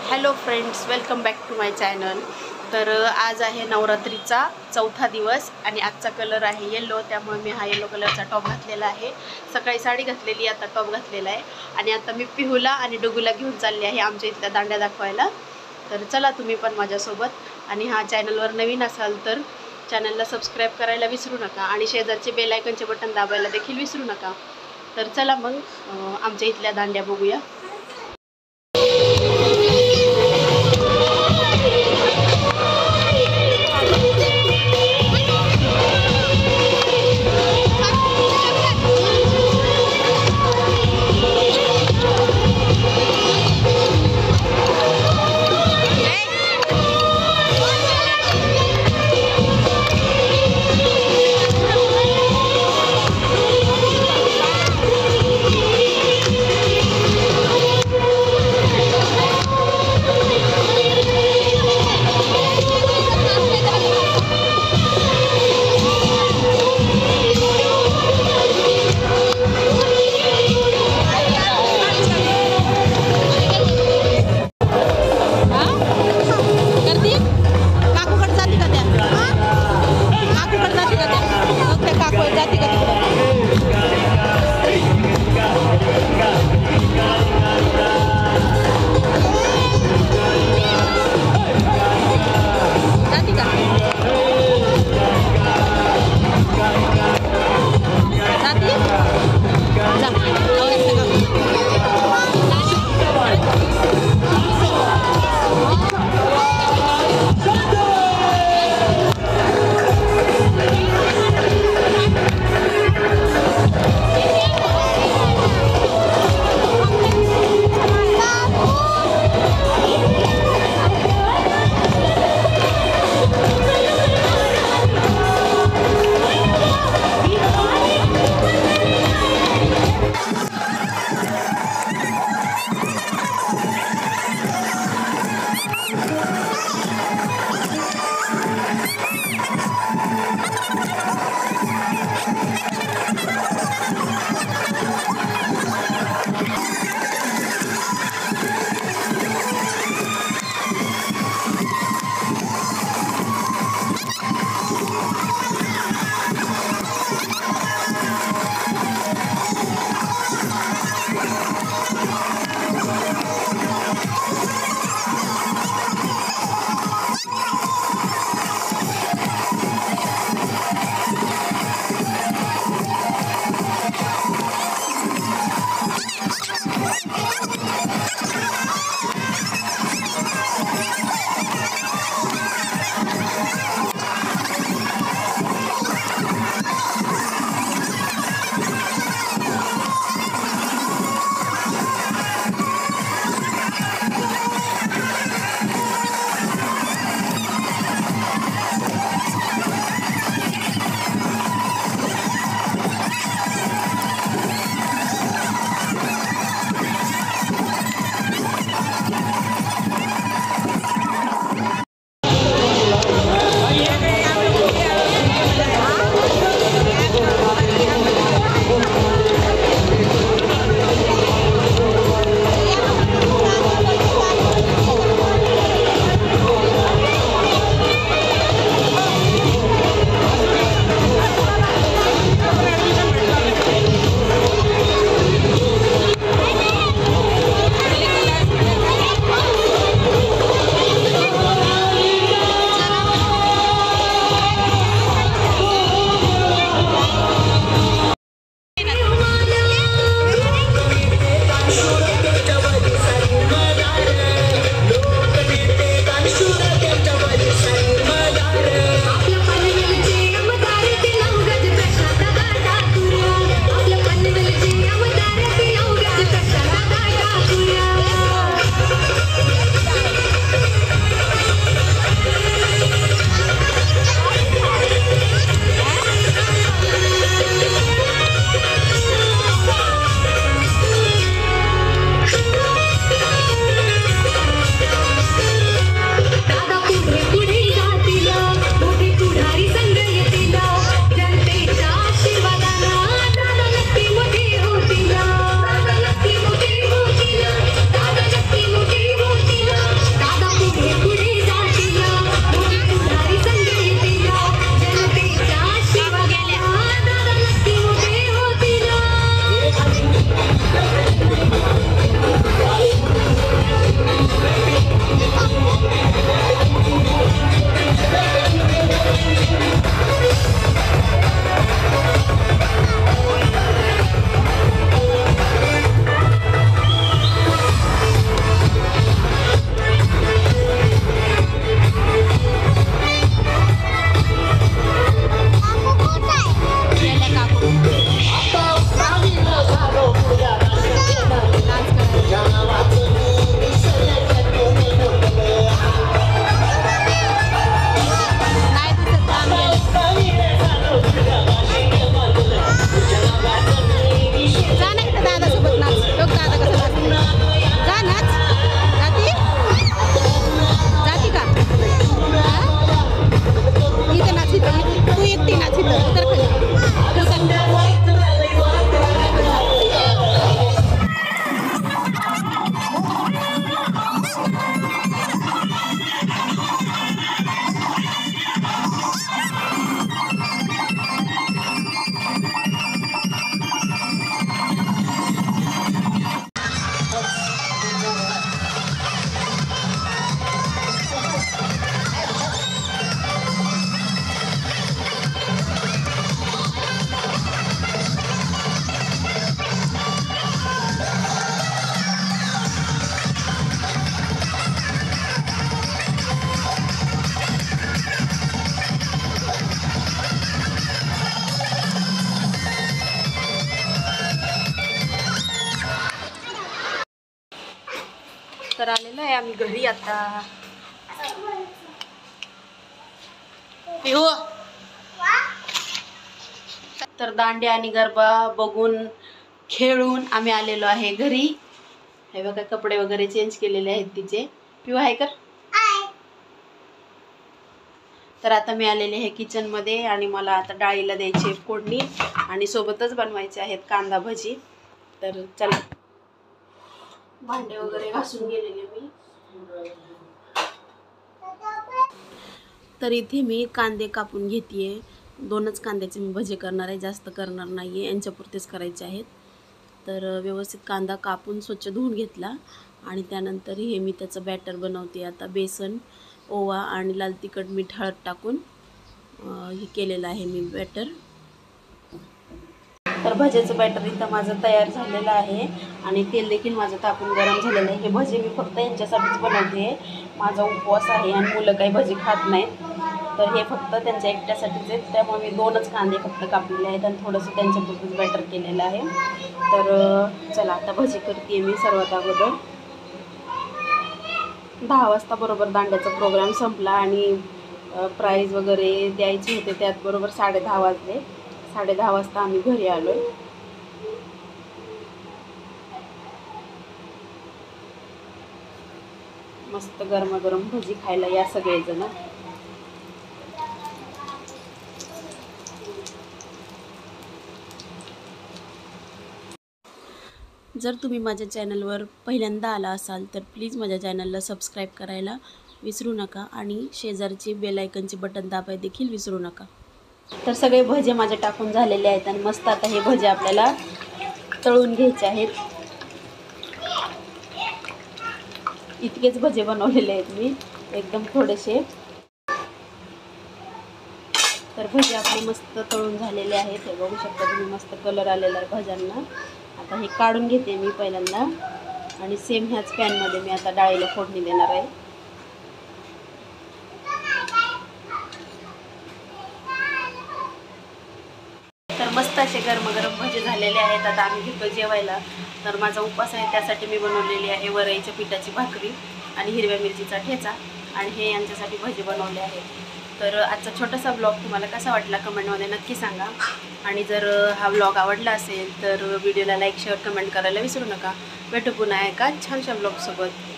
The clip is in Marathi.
Hello friends, welcome back to my channel. तर आज आहे नवरात्रीचा चौथा दिवस आणि आजचा कलर आहे येलो, त्यामुळे मी हा येलो कलरचा टॉप घातलेला आहे. सकाळी साडी घातलेली, आता टॉप घातलेला आहे. आणि आता मी पिहूला आणि डुगूला घेऊन चालली आहे आमच्या इथल्या दांड्या दाखवायला. तर चला तुम्ही पण माझ्यासोबत. आणि हा चॅनलवर नवीन असाल तर चॅनलला सबस्क्राईब करायला विसरू नका आणि शेजारचे बेल आयकनचे बटन दाबायला देखील विसरू नका. तर चला मग आमच्या इथल्या दांड्या बघूया. आम्ही घरी आता. पिहू तर दांड्या आणि गरबा बघून खेळून आम्ही आलेलो आहे घरी. हे बघा कपडे वगैरे चेंज केलेले आहेत तिचे. पिहू आहे कर. तर आता मी आलेले आहे किचन मध्ये आणि मला आता डाळीला द्यायची फोडणी आणि सोबतच बनवायचे आहेत कांदा भजी. तर चला. भांडे वगैरे घासून गेलेले मी. तर इथे मी कांदे कापून घेतेय. 2च कांद्याचे मी भजे करणार आहे, जास्त करणार नाहीये, यांच्यापुरतेच करायचे आहेत. तर व्यवस्थित कांदा कापून स्वच्छ धुवून घेतला आणि त्यानंतर हे मी त्याचं बॅटर बनवते. आता बेसन, ओवा आणि लाल तिखट मीठ हळद टाकून हे केलेलं आहे मी बॅटर. तर भज्याचं बॅटर इथं माझं तयार झालेलं आहे आणि तेल देखील माझं तापून गरम झालेलं आहे. हे भजे मी फक्त यांच्यासाठीच बनवते. माझा उपवास आहे आणि मुलं काही भजी खात नाहीत, तर हे फक्त त्यांच्या एकट्यासाठीच आहेत. त्यामुळे मी 2च कांदे फक्त कापलेले आहेत आणि थोडंसं त्यांच्यापुरतंच बॅटर केलेलं आहे. तर चला आता भजी करते मी. सर्वात अगोदर 10 वाजता बरोबर दांड्याचा प्रोग्राम संपला आणि प्राईज वगैरे द्यायचे होते, त्यात बरोबर 10:30 वाजले. 10:30 वाजता आम्ही घरी आलो. मस्त गरमागरम भजी खायला या सगळेजण. जर तुम्ही माझ्या चॅनलवर पहिल्यांदा आला असाल तर प्लीज माझ्या चॅनलला सबस्क्राईब करायला विसरू नका आणि शेजारची बेल आयकनचे बटन दाबायला देखील विसरू नका. तर सगळे भजे माझे टाकून झालेले आहेत आणि मस्त आता हे भजे आपल्याला तळून घ्यायचे आहेत. इतकेच भजे बनवलेले आहेत मी, एकदम थोडेसे. तर भजे आपले मस्त तळून झालेले आहेत. हे बघू शकता तुम्ही, मस्त कलर आलेला आहे भज्यांना. आता हे काढून घेते मी पहिल्यांदा आणि सेम ह्याच पॅनमध्ये मी आता डाळीला फोडणी देणार आहे. तर मस्त असे गरम भजे झालेले आहेत. आता आम्ही घेतो जेवायला. तर माझा उपवास आहे, त्यासाठी मी बनवलेली आहे वरईच्या पिठाची भाकरी आणि हिरव्या मिरचीचा ठेचा आणि हे यांच्यासाठी भजे बनवले आहेत. तर आजचा छोटासा ब्लॉग तुम्हाला कसा वाटला कमेंटमध्ये नक्की सांगा. आणि जर हा ब्लॉग आवडला असेल तर व्हिडिओला लाईक, शेअर, कमेंट करायला विसरू नका. भेटू पुन्हा एका छानशा ब्लॉगसोबत.